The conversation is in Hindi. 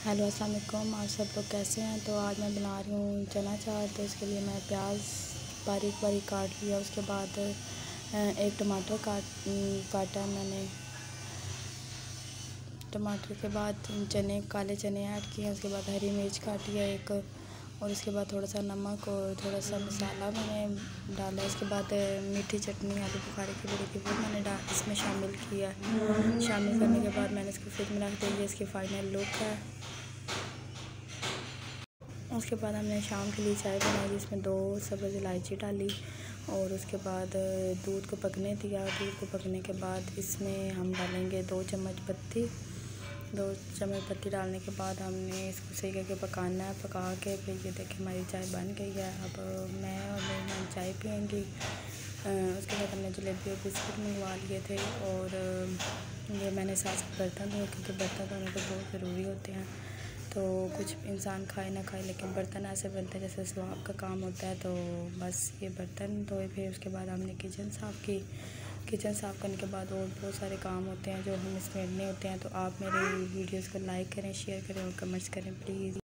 हेलो अस्सलाम वालेकुम। आप सब लोग कैसे हैं। तो आज मैं बना रही हूँ चना चाट। तो इसके लिए मैं प्याज बारीक बारीक काट लिया। उसके बाद एक टमाटर काटा मैंने। टमाटर के बाद चने काले चने ऐड किए। उसके बाद हरी मिर्च काटी है एक, और उसके बाद थोड़ा सा नमक और थोड़ा सा मसाला मैंने डाला। इसके बाद मीठी चटनी आलू बुखारे की बड़ी थी वो मैंने इसमें शामिल किया। शामिल करने के बाद मैंने इसको फ्रिज में रख दिया। ये इसकी फ़ाइनल लुक है। उसके बाद हमने शाम के लिए चाय बनाई जिसमें 2 सब्ज़ इलायची डाली, और उसके बाद दूध को पकने दिया। दूध को पकने के बाद इसमें हम डालेंगे 2 चम्मच पत्ती। 2 चम्मच पत्ती डालने के बाद हमने इसको सही करके पकाना है। पका के फिर ये देखिए हमारी चाय बन गई है। अब मैं और मेरी बहन चाय पियेंगी। उसके बाद हमने जलेबी और बिस्कुट मंगवा लिए थे, और ये मैंने साथ बर्तन धोए क्योंकि बर्तन धोने तो बहुत ज़रूरी होते हैं। तो कुछ इंसान खाए ना खाए, लेकिन बर्तन ऐसे बनते हैं जैसे स्वाब का काम होता है। तो बस ये बर्तन धोए। फिर उसके बाद हमने किचन साफ़ की। किचन साफ़ करने के बाद और बहुत सारे काम होते हैं जो हमें समेटने होते हैं। तो आप मेरे वीडियोज़ को लाइक करें, शेयर करें और कमेंट्स करें प्लीज़।